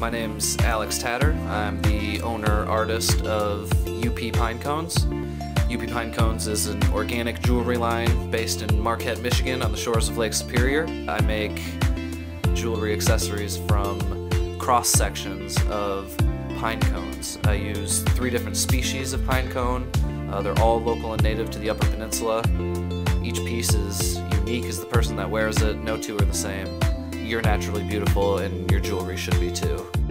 My name's Alex Tatter. I'm the owner-artist of UP Pine Cones. UP Pine Cones is an organic jewelry line based in Marquette, Michigan on the shores of Lake Superior. I make jewelry accessories from cross-sections of pine cones. I use 3 different species of pine cone. They're all local and native to the Upper Peninsula. Each piece is unique as the person that wears it. No two are the same. You're naturally beautiful, and your jewelry should be too.